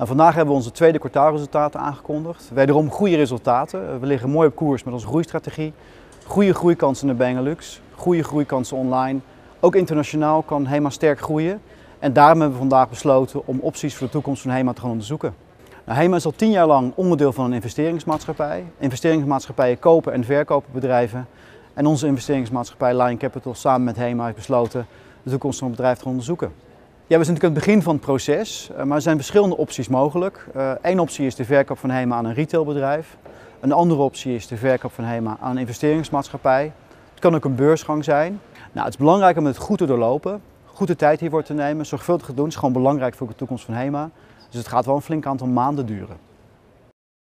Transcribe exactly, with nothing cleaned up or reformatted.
Nou, vandaag hebben we onze tweede kwartaalresultaten aangekondigd. Wederom goede resultaten. We liggen mooi op koers met onze groeistrategie. Goede groeikansen in de Benelux, goede groeikansen online. Ook internationaal kan HEMA sterk groeien. En daarom hebben we vandaag besloten om opties voor de toekomst van HEMA te gaan onderzoeken. Nou, HEMA is al tien jaar lang onderdeel van een investeringsmaatschappij. Investeringsmaatschappijen kopen en verkopen bedrijven. En onze investeringsmaatschappij Lion Capital samen met HEMA heeft besloten de toekomst van het bedrijf te gaan onderzoeken. Ja, we zijn natuurlijk aan het begin van het proces, maar er zijn verschillende opties mogelijk. Eén uh, optie is de verkoop van HEMA aan een retailbedrijf. Een andere optie is de verkoop van HEMA aan een investeringsmaatschappij. Het kan ook een beursgang zijn. Nou, het is belangrijk om het goed te doorlopen, goed de tijd hiervoor te nemen, zorgvuldig te doen. Het is gewoon belangrijk voor de toekomst van HEMA. Dus het gaat wel een flink aantal maanden duren.